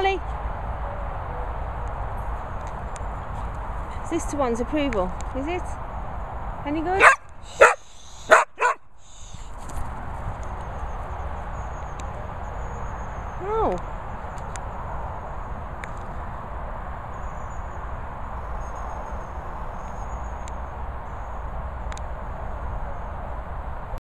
Molly? Is this to one's approval? Is it? Any good?